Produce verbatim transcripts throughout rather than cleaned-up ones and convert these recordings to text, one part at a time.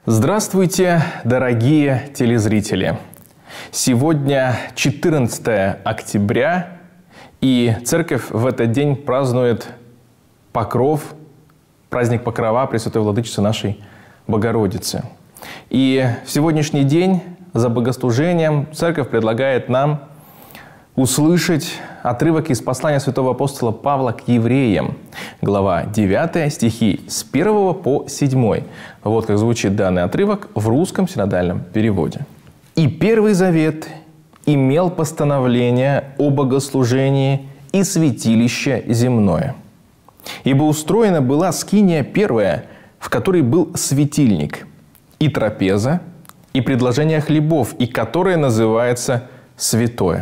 Здравствуйте, дорогие телезрители! Сегодня четырнадцатое октября, и церковь в этот день празднует Покров, праздник Покрова Пресвятой Владычицы нашей Богородицы. И в сегодняшний день за богослужением церковь предлагает нам услышать отрывок из послания святого апостола Павла к евреям, глава девятая, стихи с первого по седьмой. Вот как звучит данный отрывок в русском синодальном переводе. «И Первый Завет имел постановление о богослужении и святилище земное. Ибо устроена была скиния первая, в которой был светильник, и трапеза, и предложение хлебов, и которая называется святое.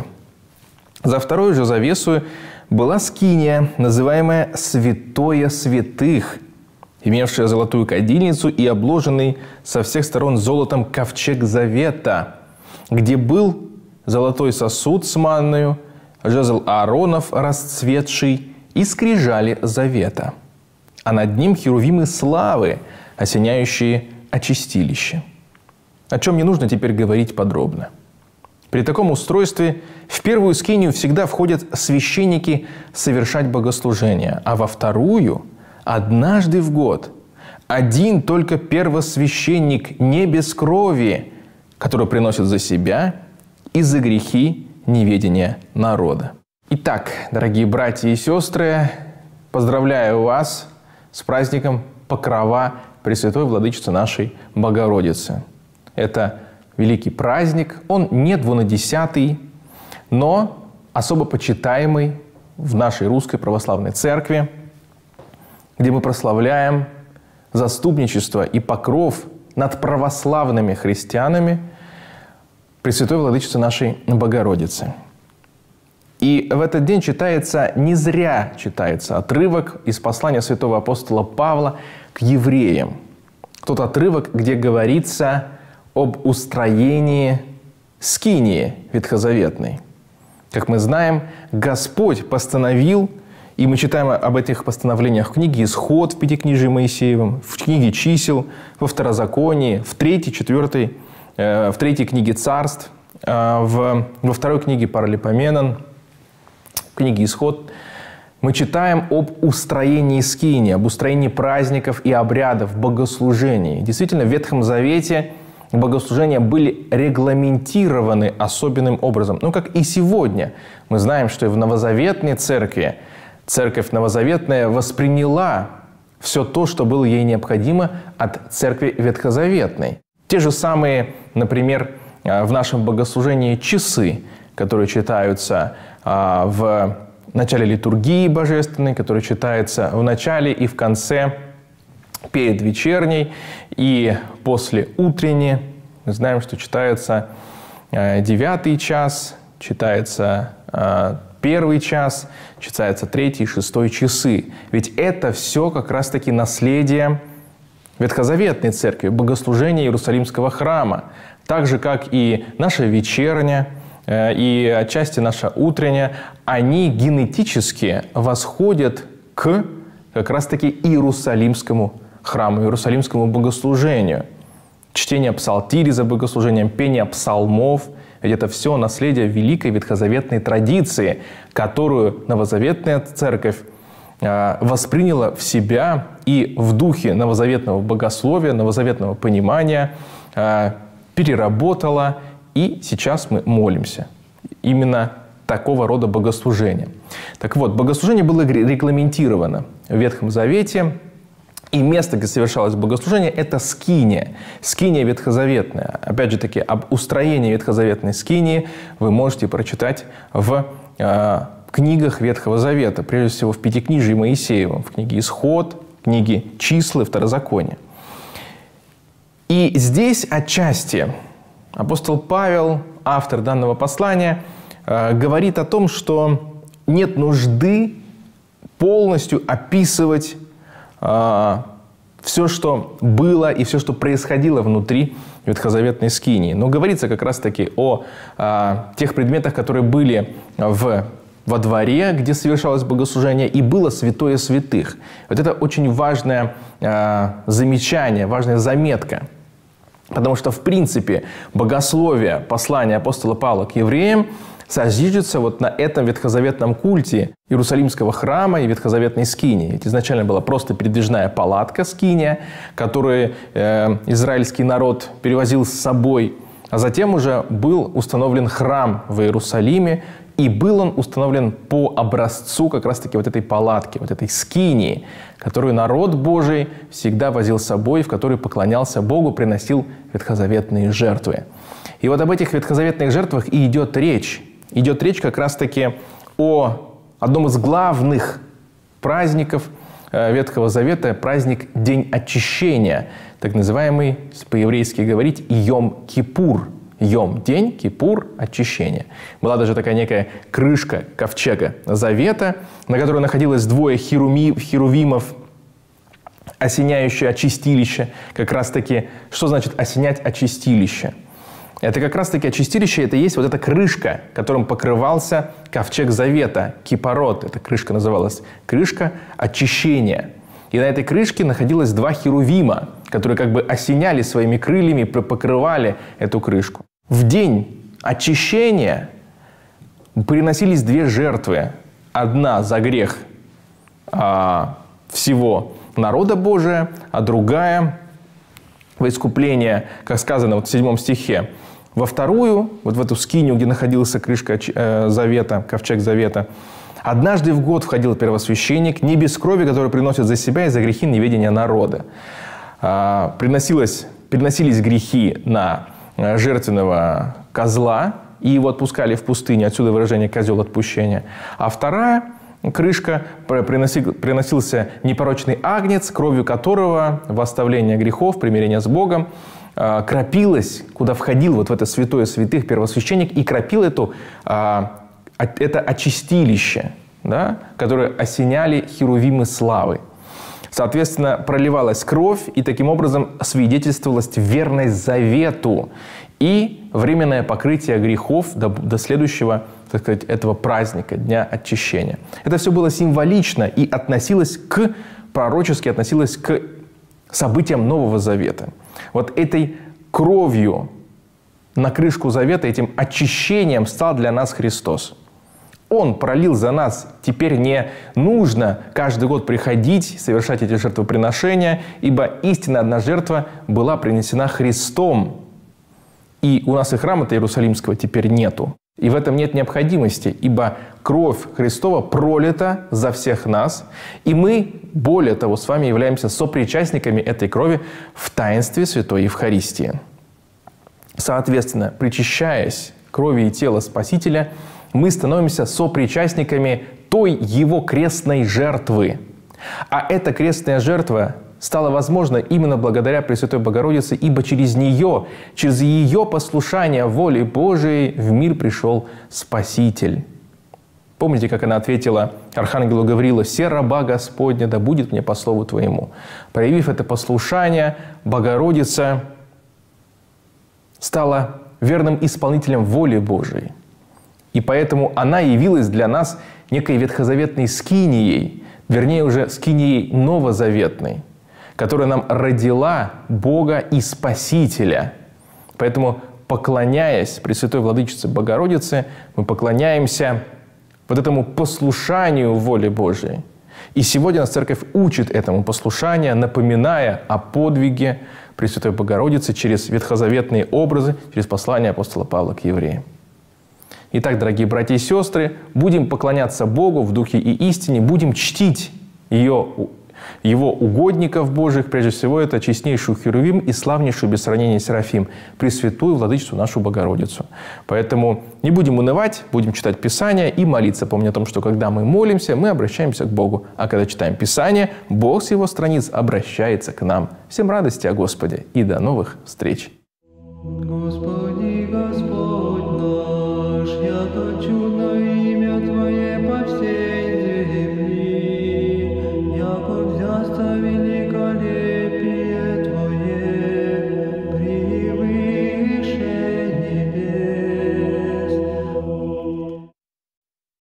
За второй же завесою была скиния, называемая «Святое святых», имевшая золотую кадильницу и обложенный со всех сторон золотом ковчег завета, где был золотой сосуд с манною, жезл Ааронов расцветший и скрижали завета, а над ним херувимы славы, осеняющие очистилище. О чем не нужно теперь говорить подробно. При таком устройстве в первую скинию всегда входят священники совершать богослужение, а во вторую – однажды в год один только первосвященник не без крови, который приносит за себя и за грехи неведения народа. Итак, дорогие братья и сестры, поздравляю вас с праздником Покрова Пресвятой Владычицы нашей Богородицы. Это великий праздник, он не двунадесятый, но особо почитаемый в нашей русской православной церкви, где мы прославляем заступничество и покров над православными христианами Пресвятой Владычицы нашей Богородицы. И в этот день читается, не зря читается отрывок из послания святого апостола Павла к евреям. Тот отрывок, где говорится об устроении скинии ветхозаветной. Как мы знаем, Господь постановил, и мы читаем об этих постановлениях в книге «Исход», в Пятикнижии Моисеевом, в книге «Чисел», во Второзаконии, в третьей, четвертой, э, в третьей книге «Царств», э, в, во второй книге «Паралипоменон», в книге «Исход». Мы читаем об устроении скинии, об устроении праздников и обрядов, богослужений. Действительно, в Ветхом Завете богослужения были регламентированы особенным образом. Ну, как и сегодня. Мы знаем, что и в новозаветной церкви церковь новозаветная восприняла все то, что было ей необходимо от церкви ветхозаветной. Те же самые, например, в нашем богослужении часы, которые читаются в начале литургии божественной, которые читаются в начале и в конце, перед вечерней и после утренней. Мы знаем, что читается девятый час, читается первый час, читается третий и шестой часы. Ведь это все как раз-таки наследие Ветхозаветной церкви, богослужения Иерусалимского храма. Так же, как и наша вечерня, и отчасти наша утренняя, они генетически восходят к как раз-таки Иерусалимскому храму, Иерусалимскому богослужению. Чтение псалтири за богослужением, пение псалмов. Ведь это все наследие великой ветхозаветной традиции, которую новозаветная церковь э, восприняла в себя и в духе новозаветного богословия, новозаветного понимания э, переработала. И сейчас мы молимся именно такого рода богослужения. Так вот, богослужение было регламентировано в Ветхом Завете. И место, где совершалось богослужение, это скиния. Скиния ветхозаветная. Опять же таки, об устроении ветхозаветной скинии вы можете прочитать в э, книгах Ветхого Завета. Прежде всего, в Пятикнижии Моисеевом, в книге «Исход», в книге «Числа», Второзаконие. И здесь отчасти апостол Павел, автор данного послания, э, говорит о том, что нет нужды полностью описывать все, что было и все, что происходило внутри ветхозаветной скинии. Но говорится как раз-таки о а, тех предметах, которые были в, во дворе, где совершалось богослужение, и было святое святых. Вот это очень важное а, замечание, важная заметка. Потому что, в принципе, богословие послания апостола Павла к евреям созиждется вот на этом ветхозаветном культе Иерусалимского храма и ветхозаветной скинии. Ведь изначально была просто передвижная палатка скиния, которую э, израильский народ перевозил с собой, а затем уже был установлен храм в Иерусалиме, и был он установлен по образцу как раз-таки вот этой палатки, вот этой скинии, которую народ Божий всегда возил с собой, в которой поклонялся Богу, приносил ветхозаветные жертвы. И вот об этих ветхозаветных жертвах и идет речь. Идет речь как раз-таки о одном из главных праздников Ветхого Завета, праздник День Очищения, так называемый, по-еврейски говорить, Йом-Кипур. Йом – день, Кипур – очищение. Была даже такая некая крышка ковчега Завета, на которой находилось двое херуми, херувимов, осеняющие очистилище. Как раз-таки, что значит осенять очистилище? Это как раз-таки очистилище, это и есть вот эта крышка, которым покрывался ковчег Завета, кипарот. Эта крышка называлась крышка очищения. И на этой крышке находилось два херувима, которые как бы осеняли своими крыльями, покрывали эту крышку. В день очищения приносились две жертвы. Одна за грех а, всего народа Божия, а другая во искупление, как сказано вот в седьмом стихе. Во вторую, вот в эту скинию, где находилась крышка э, Завета, ковчег Завета, однажды в год входил первосвященник, не без крови, который приносит за себя и за грехи неведения народа. А, приносилось, приносились грехи на жертвенного козла, и его отпускали в пустыню, отсюда выражение «козел отпущения». А вторая крышка, приносил, приносился непорочный агнец, кровью которого во оставление грехов, примирение с Богом, кропилось, куда входил вот в это святое святых первосвященник, и кропил эту, это очистилище, да, которое осеняли херувимы славы. Соответственно, проливалась кровь, и таким образом свидетельствовалась верность завету и временное покрытие грехов до, до следующего, так сказать, этого праздника, Дня Очищения. Это все было символично и относилось к, пророчески относилось к событиям Нового Завета. Вот этой кровью на крышку Завета, этим очищением стал для нас Христос. Он пролил за нас. Теперь не нужно каждый год приходить, совершать эти жертвоприношения, ибо истинно одна жертва была принесена Христом. И у нас и храма-то Иерусалимского теперь нету. И в этом нет необходимости, ибо кровь Христова пролита за всех нас, и мы, более того, с вами являемся сопричастниками этой крови в таинстве Святой Евхаристии. Соответственно, причащаясь крови и тела Спасителя, мы становимся сопричастниками той Его крестной жертвы. А эта крестная жертва стала возможна именно благодаря Пресвятой Богородице, ибо через нее, через ее послушание воле Божией в мир пришел Спаситель. Помните, как она ответила архангелу Гавриилу: «Се раба Господня, да будет мне по слову Твоему». Проявив это послушание, Богородица стала верным исполнителем воли Божией. И поэтому она явилась для нас некой ветхозаветной скинией, вернее уже скинией новозаветной, которая нам родила Бога и Спасителя. Поэтому, поклоняясь Пресвятой Владычице Богородице, мы поклоняемся вот этому послушанию воле Божией. И сегодня нас Церковь учит этому послушанию, напоминая о подвиге Пресвятой Богородицы через ветхозаветные образы, через послание апостола Павла к евреям. Итак, дорогие братья и сестры, будем поклоняться Богу в духе и истине, будем чтить ее, Его угодников Божьих, прежде всего это честнейшую Херувим и славнейшую без сравнения Серафим, Пресвятую Владычицу нашу Богородицу. Поэтому не будем унывать, будем читать Писание и молиться. Помня о том, что когда мы молимся, мы обращаемся к Богу. А когда читаем Писание, Бог с Его страниц обращается к нам. Всем радости о Господе и до новых встреч! Господи.